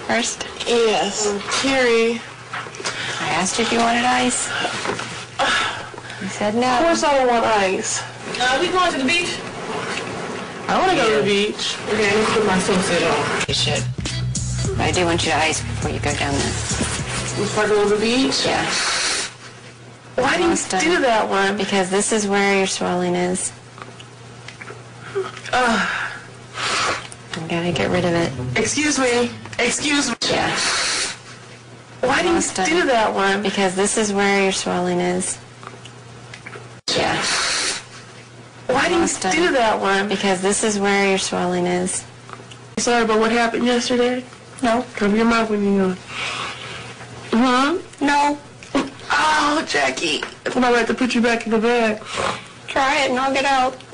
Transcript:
first? Yes. Carrie. I asked you if you wanted ice. You said no. Of course I don't want ice. We going to the beach? I want to go to the beach. Okay, let me put my swimsuit on. You should. But I do want you to ice before you go down there. Before I go to the beach? Yeah. Why do you do that one? Because this is where your swelling is. You gotta get rid of it. Excuse me. Excuse me. Yeah. Why do you do that one? Because this is where your swelling is. Yeah. Why do you do that one? Because this is where your swelling is. Sorry about what happened yesterday? No. Cover your mouth when you go. No. Oh, Jackie. If I'm about to put you back in the bag. Try it and I'll get out.